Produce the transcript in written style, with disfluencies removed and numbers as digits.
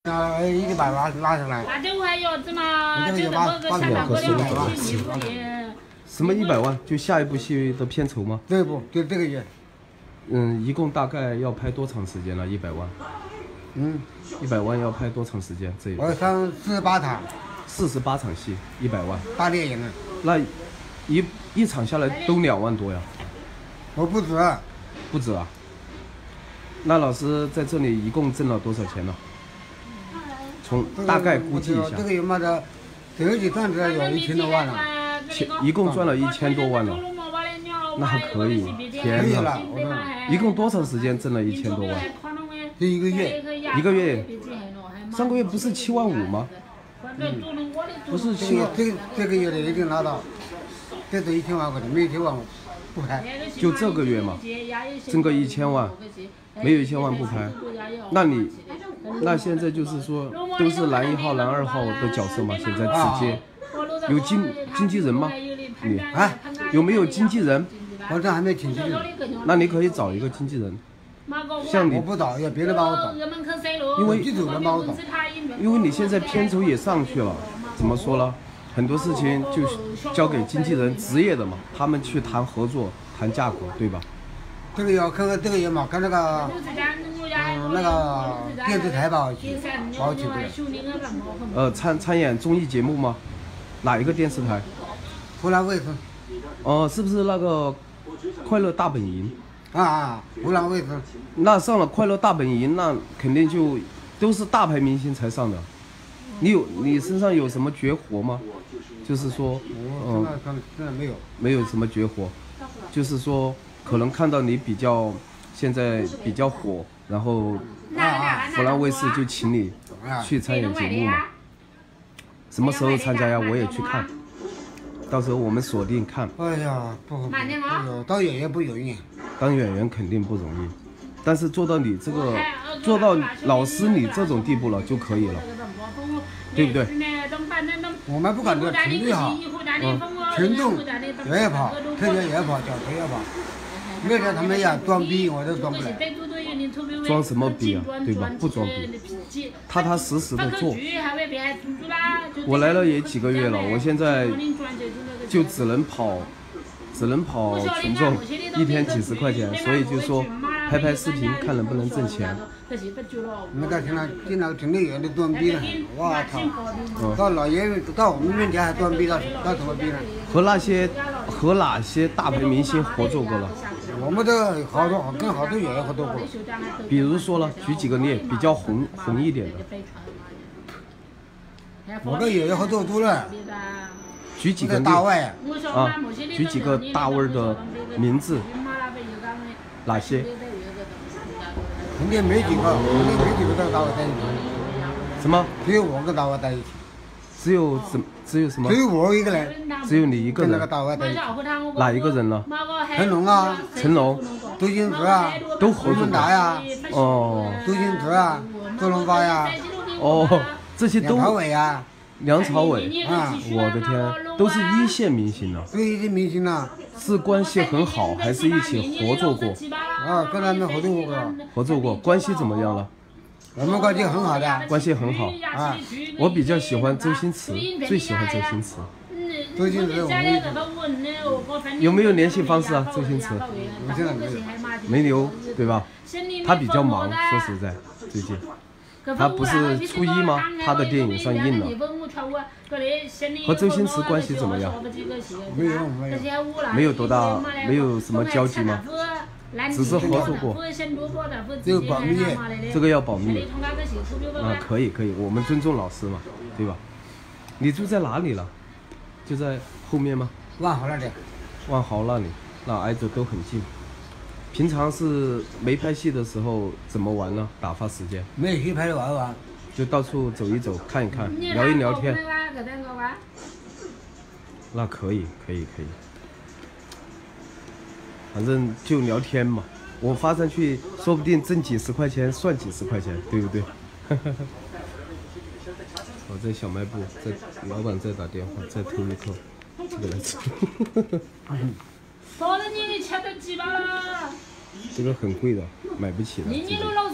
100万拉上来。 那就还有子嘛，就这么个下半个2期1部的。 什么100万？就下一部戏的片酬吗？ 这部就这个月。 一共大概要拍多长时间了？100万。100万要拍多长时间？这一部。 我上48场。 48场戏，100万。 大电影了。 那一场下来都2万多呀？ 我不止。 不止啊？那老师在这里一共挣了多少钱呢？从大概估计一下。 这个有嘛的，这起赚着有1000多万了。 一共赚了1000多万了。那还可以，天哪！一共多长时间挣了1000多万？ 就1个月。 1个月？上个月不是7万5吗？不是7万。 这个月的一定拿到，这是1000万块钱，没有1000万不拍。 就这个月嘛，挣个1000万，没有1000万不拍。那现在就是说都是男1号、男2号的角色嘛？现在直接有经纪人吗？你有没有经纪人？ 我这还没经纪人。 那你可以找一个经纪人。像你我不找，要别人帮我找。 因为剧组人帮我找。 因为你现在片酬也上去了，怎么说呢？很多事情就交给经纪人职业的嘛，他们去谈合作、谈价格，对吧？ 这个要看看这个月嘛，看那个电视台把我请过来。 参演综艺节目吗？哪一个电视台？ 湖南卫视。 是不是那个《快乐大本营》？ 湖南卫视。 那上了《快乐大本营》，那肯定就都是大牌明星才上的。你身上有什么绝活吗？就是说， 真的没有。 没有什么绝活，就是说，可能看到你现在比较火，然后湖南卫视就请你去参演节目嘛。什么时候参加呀？我也去看。到时候我们锁定看。 哎呀，不当演员不容易。 当演员肯定不容易，但是做到老师你这种地步了就可以了，对不对？ 我们不管这程度好，群众也要跑，特别也要跑，脚头要跑。没让他们呀装逼，我都装不来。 装什么逼啊？对吧？不装逼，踏踏实实的做。我来了也几个月了，我现在就只能跑群众，1天几十块钱，所以就说拍视频看能不能挣钱。 没看经常群内人都装逼了，我操！到老爷到我们面前还装逼到什么逼呢？ 和哪些大牌明星合作过了？ 我们这跟好多演员合作过。 比如说呢，举几个例，比较红一点的。 我跟演员合作多了。 举几个例举几个大腕的名字，哪些？ 肯定没几个跟大腕在一起。 什么？ 只有我跟大腕在一起。 只有什么？ 只有我一个人。 只有你一个人。 跟那个大腕在一起。 哪一个人呢？ 成龙啊。 成龙。 周星驰啊。 都合作过。 呀。周星驰啊。周润发呀。 这些都。 梁朝伟啊。 梁朝伟我的天，都是1线明星了。 对1线明星了。 是关系很好，还是一起合作过？ 跟他们合作过。 合作过，关系怎么样了？ 我们关系很好的。 关系很好我比较喜欢周星驰，最喜欢周星驰。 周星驰， 有没有联系方式啊？周星驰？ 我现在没有。 没留，对吧？他比较忙，说实在，最近。他不是初1吗？他的电影上映了。和周星驰关系怎么样？没有多大，没有什么交集吗？只是合作过。 这个保密。 这个要保密。可以，我们尊重老师嘛，对吧？你住在哪里了？就在后面吗？ 万豪那里。 万豪那里，那挨着都很近。平常是没拍戏的时候怎么玩呢？打发时间？ 没有戏拍就玩， 就到处走一走，看一看，聊一聊天。那可以，反正就聊天嘛。我发上去，说不定挣几十块钱，算几十块钱，对不对？我在小卖部，老板在打电话，再偷一偷，这个来吃。这个很贵的，买不起的。